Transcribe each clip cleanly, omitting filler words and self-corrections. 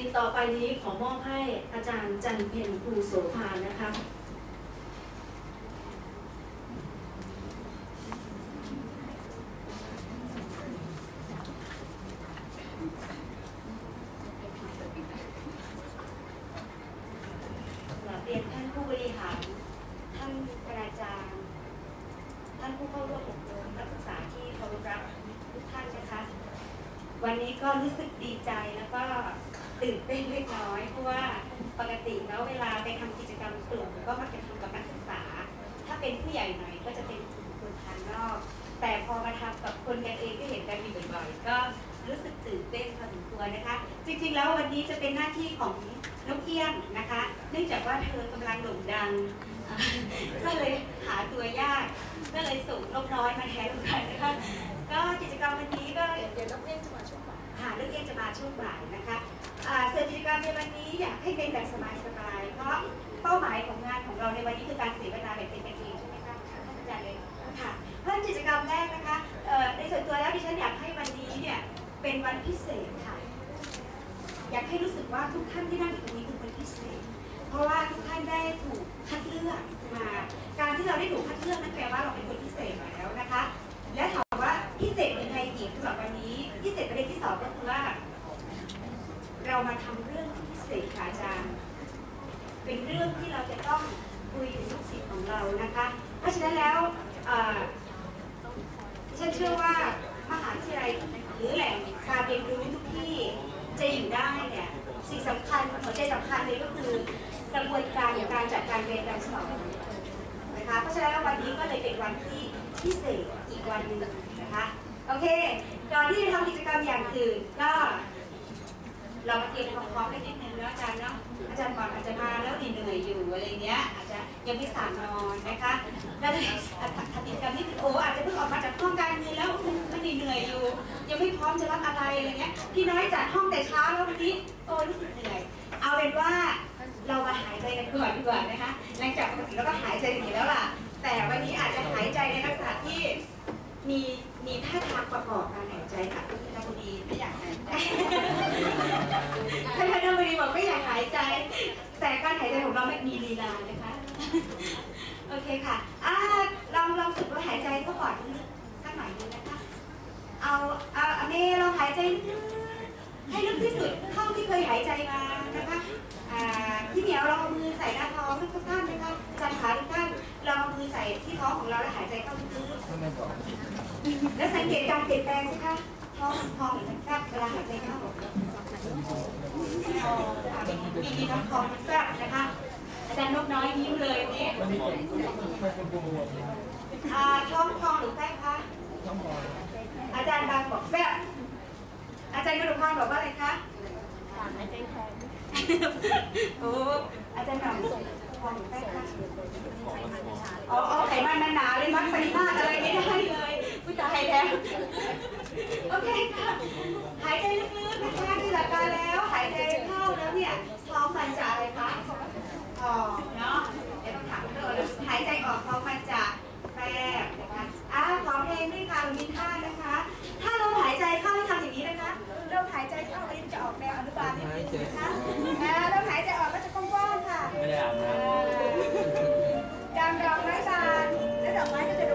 ต่อไปนี้ขอมอบให้อาจารย์จันเพ็ญครูโสภานะคะเรียนท่านผู้บริหารท่านอาจารย์ท่านผู้เข้าร่วมอบรมนักศึกษาที่เคารพรักทุกท่านนะคะวันนี้ก็รู้สึกดีใจแล้วก็ตื่นเต้นเล็กน้อยเพราะว่าปกติแล้วเวลาไปทำกิจกรรมกลุ่มก็มักจะทำกับนักศึกษาถ้าเป็นผู้ใหญ่หน่อยก็จะเป็นคนภายนอกแต่พอมาทำกับคนกันเองก็เห็นกันอยู่บ่อยๆก็รู้สึกตื่นเต้นพอสมควรนะคะจริงๆแล้ววันนี้จะเป็นหน้าที่ของนกเอี้ยงนะคะเนื่องจากว่าเธอกำลังโด่งดังก็เลยหาตัวยากก็เลยส่งนกน้อยมาแทนกันนะคะก็กิจกรรมวันนี้ก็เดี๋ยวนกเอี้ยงจะมาช่วงบ่ายค่ะนกเอี้ยงจะมาช่วงบ่ายนะคะส่วนกิจกรรมในวันนี้อยากให้เป็นแบบสบายๆเพราะเป้าหมายของงานของเราในวันนี้คือการเสวนาแบบเป็นกันเองใช่ไหมคะท่านอาจารย์เลยค่ะเพิ่มกิจกรรมแรกนะคะในส่วนตัวแล้วดิฉันอยากให้วันนี้เนี่ยเป็นวันพิเศษค่ะอยากให้รู้สึกว่าทุกท่านที่นั่งอยู่ตรงนี้คือคนพิเศษเพราะว่าทุกท่านได้ถูกคัดเลือกมาการที่เราได้ถูกคัดเลือกนั่นแปลว่าเราเป็นคนพิเศษแล้วนะคะและถามว่าพิเศษยังไงอีกสำหรับวันนี้พิเศษประเด็นที่2ก็คือว่าเรามาทำเรื่องพิเศษค่ะอาจารย์เป็นเรื่องที่เราจะต้องคุยถึงลูกศิษย์ของเรานะคะเพราะฉะนั้นแล้วฉันเชื่อว่ามหาวิทยาลัยหรือแหล่งการเรียนรู้ทุกที่จะอยู่ได้เนี่ยสิ่งสำคัญหัวใจสำคัญเลยก็คือกระบวนการการจัดการเรียนการสอนนะคะเพราะฉะนั้นวันนี้ก็เลยเป็นวันที่พิเศษอีกวันหนึ่งนะคะโอเคก่อนที่จะทำกิจกรรมอย่างอื่นก็เรามาเตรียมความพร้อมกันนิดนึงนะอาจารย์เนาะอาจารย์ก่อนอาจจะมาแล้วเหนื่อยอยู่อะไรเงี้ยอาจจะยังไม่สั่งนอนนะคะแล้วทำกิจกรรมที่โอ้อาจจะเพิ่งออกมาจากห้องการเรียนแล้วมันเหนื่อยอยู่ยังไม่พร้อมจะรับอะไรอะไรเงี้ยพี่น้อยจัดห้องแต่เช้าแล้ววันนี้โอ้รู้สึกเหนื่อยเอาเป็นว่าเรามาหายใจกันก่อนดีกว่านะคะหลังจากปกติเราก็หายใจอยู่แล้วล่ะแต่วันนี้อาจจะหายใจในลักษณะที่มีท่าทางประกอบการหายใจค่ะคุณธนบุรีไม่อยากหายใจท่านธนบุรีบอกไม่อยากหายใจแต่การหายใจของเราไม่มีลีลานะคะโอเคค่ะลองฝึกว่าหายใจก็ก่อนสักหน่อยนึงนะคะเอาเมย์เราหายใจให้ลึกที่สุดเท่าที่เคยหายใจมานะคะที่เหนียวเราเอามือใส่หน้าท้องทุกท่านนะคะจันขาทุกท่านเราเอามือใส่ที่ท้องของเราแล้วหายใจเข้าลึกๆแล้วสังเกตการเปลี่ยนแปลงสิคะท้องพองหรือมันแฟบเวลาหายใจเข้ามีน้ำท้องมันแฟบนะคะอาจารย์นกน้อยยิ้มเลยนี่ท้องพองหรือแฟบคะอาจารย์บางบอกแฟบอาจารย์กระดูกพรบอกว่าอะไรคะหายใจแทนโอ้อาจารย์หนำส่งพรหรือแฟบคะไขมันหนาเลยมัดปริมาตรอะไรไม่ได้เลยผู้ชายแล้วโอเคค่ะหายใจลึกๆนะคะที่หลักการแล้วหายใจเข้าแล้วเนี่ยท้องมันจะอะไรคะออกเนาะเดี๋ยวต้องถามเธอหายใจออกท้องมันจะแฟบนะคะขอเพลงด้วยค่ะมีท่านะคะถ้าเราหายใจเข้าให้ทำอย่างนี้นะคะเราหายใจเข้าลิ้นจะออกแนวอนุบาลนิดนึงนะคะเราหายใจออกก็จะกว้างๆค่ะไม่ได้อาบน้ำการรองไม้บานและดอกไม้ก็จะ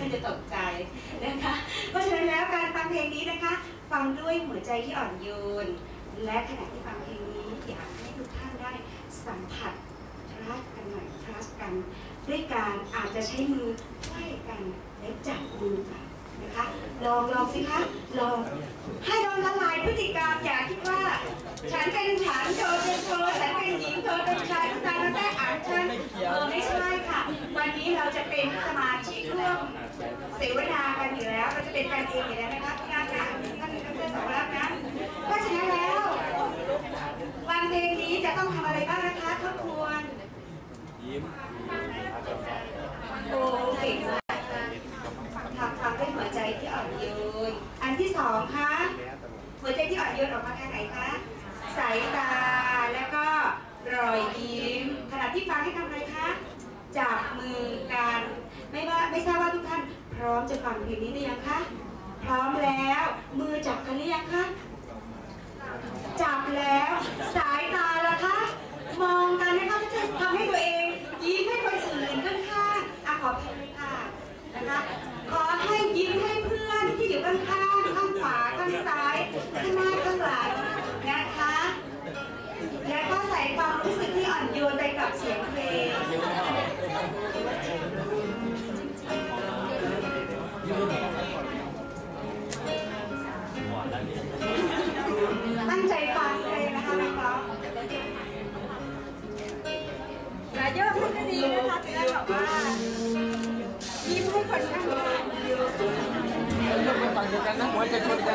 ท่านจะตกใจนะคะเพราะฉะนั้นแล้วการฟังเพลงนี้นะคะฟังด้วยหัวใจที่อ่อนโยนและขณะที่ฟังเพลงนี้อยากให้ทุกท่านได้สัมผัสรักกันหน่อยรักกันด้วยการอาจจะใช้มือไขว้กันและจับมือกันนะคะลองสิคะลองให้ลองละลายพฤติกรรมอย่าคิดว่าฉันเป็นฉันเธอเป็นเธอฉันเป็นหญิงเธอเป็นชายตาแต้อ่านฉันไม่ใช่ค่ะวันนี้เราจะเป็นสมาชิกร่วมเสวนากันอยู่แล้วเราจะเป็นการเองอยู่แล้วนะคะงานนะท่านเพื่อนสาวรักนะเพราะฉะนั้นแล้ววันเพลงนี้จะต้องทำอะไรบ้างนะคะทบทวนยิ้มโอ้เก่งมากฟังด้วยหัวใจที่อ่อนโยนอันที่สองคะหัวใจที่อ่อนโยนออกมาทางไหนคะสายตาแล้วก็รอยยิ้มขณะที่ฟังให้ทำอะไรคะจับมือกันไม่ทราบว่าทุกท่านพร้อมจะฟังเพลงนี้หรือยังคะพร้อมแล้วมือจับกันหรือยังคะจับแล้วสายตาล่ะคะมองกันนะคะจะทำให้ตัวเองยิ้มให้คนอื่นข้างๆขอเพลงเลยค่ะนะคะขอให้ยิ้มให้เพื่อนที่อยู่ข้างข้างขวาข้างซ้ายข้างหน้าข้างหลังนะคะและก็ใส่ความรู้สึกที่อ่อนโยนไปกับเสียงเพลงตั้งใจฟังเลยนะคะน้องๆอย่าเยอะขึ้นก็ดีนะคะจะได้แบบว่ายิ้มให้คนข้างหน้าต้องไปฟังกันนะหัวจะชนกัน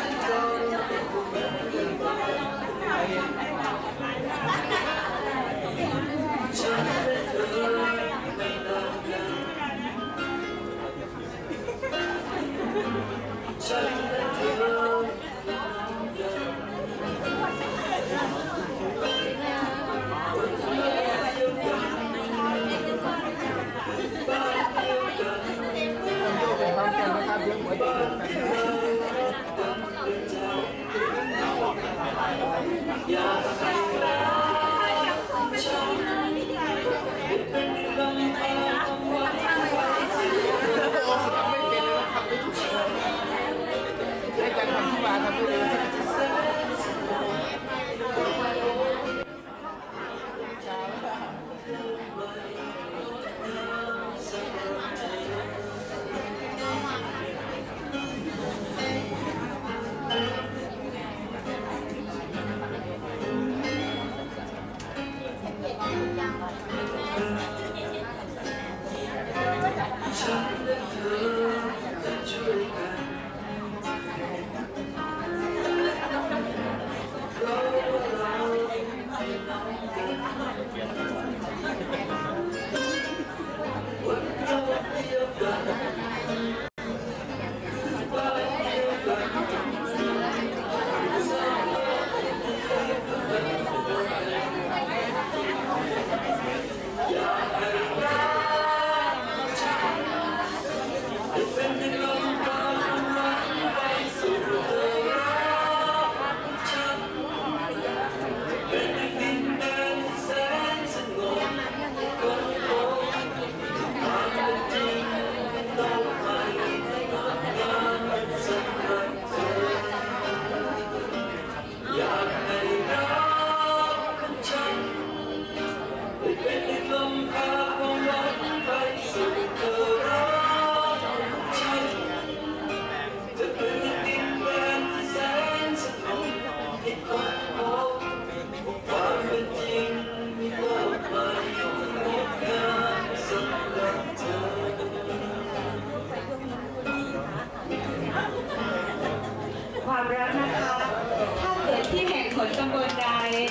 ความรักนะคะถ้าเกิดที่แห่งหนตำบลใด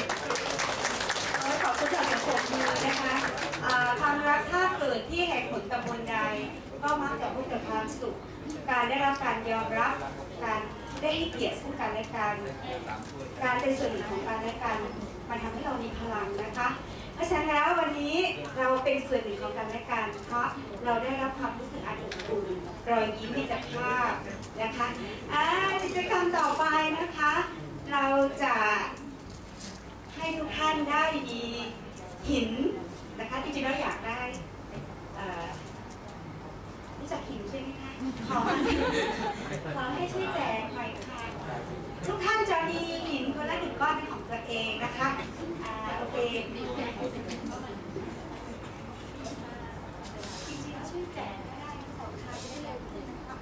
ขอบคุณจากสังคมมือนะคะความรักถ้าเกิดที่แห่งหนตำบลใดก็มักจะพบแต่ความสุขการได้รับการยอมรับการได้ให้เกียรติซึ่งกันและกันการเป็นส่วนหนึ่งของกันและกันมันทำให้เรามีพลังนะคะเพราะฉะนั้นแล้ววันนี้เราเป็นส่วนหนึ่งของกันและกันเพราะเราได้รับความรู้สึกอันอบอุ่นรอยยิ้มมิตรภาพนะคะกิจกรรมต่อไปนะคะเราจะให้ทุกท่านได้มีหินนะคะจริงๆเราอยากได้จักหินใช่ไหมคะขอให้ช่วยแจกหน่อยค่ะทุกท่านจะมีหินคนละ1 ก้อนเป็นของตัวเองนะคะโอเคจริงๆช่วยแจกก็ได้สองทางจะได้เร็วขึ้นนะคะ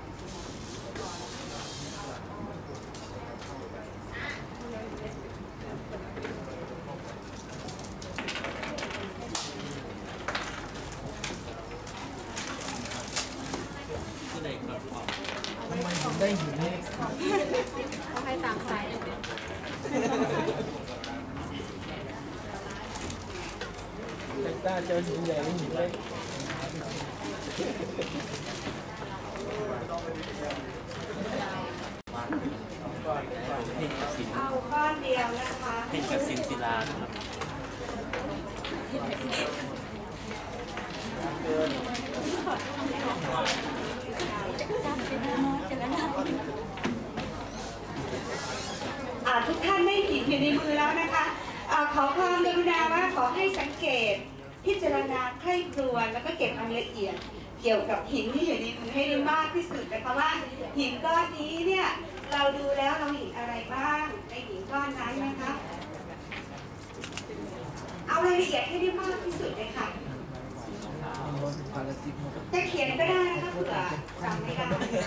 ได้หินให้เขาให้ตามใจแต่ถ้าเจอหินใหญ่ไม่หินเล็กเอาก้อนเดียวนะคะเห็นกับสินศิลาครับทุกท่านได้หินอยู่ในมือแล้วนะคะขอความกรุณาว่าขอให้สังเกตพิจารณาใคร่ครวญแล้วก็เก็บรายละเอียดเกี่ยวกับหินที่อยู่ในมือให้ได้มากที่สุดนะคะว่าหินก้อนนี้เนี่ยเราดูแล้วเราเห็นอะไรบ้างในหินก้อนนั้นนะคะเอารายละเอียดให้ได้มากที่สุดเลยค่ะจะเขียนก็ได้นะคะเผื่อจำไม่ได้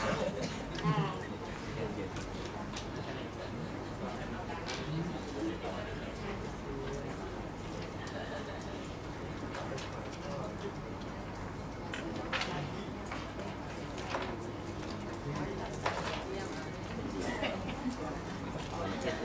เจ็ดเลย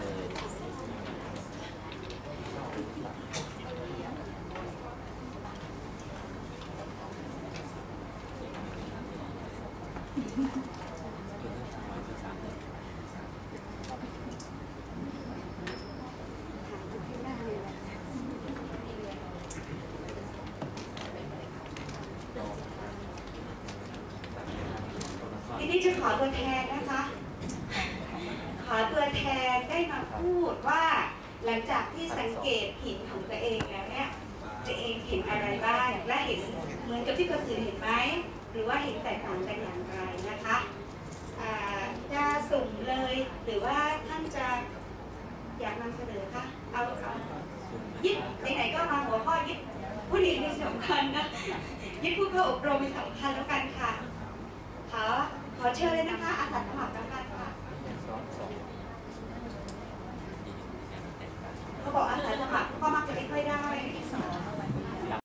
ทีนี้จะขอตัวแทนนะคะ ขอตัวแทนได้มาพูดว่าหลังจากที่สังเกตหินของตัวเองแล้วเนี่ยตัวเองเห็นอะไรบ้างและเห็นเหมือนกับที่คนอื่นเห็นไหมหรือว่าเห็นแตกต่างกันอย่างไรนะคะจะสุ่มเลยหรือว่าท่านจะอยากนำเสนอคะเอายึดไหนๆก็มาหัวข้อยึดผู้หญิงเป็นสำคัญนะยึดผู้เข้าอบรมเป็นสำคัญแล้วกันค่ะขอเชิญเลยนะคะอาสาสมัคร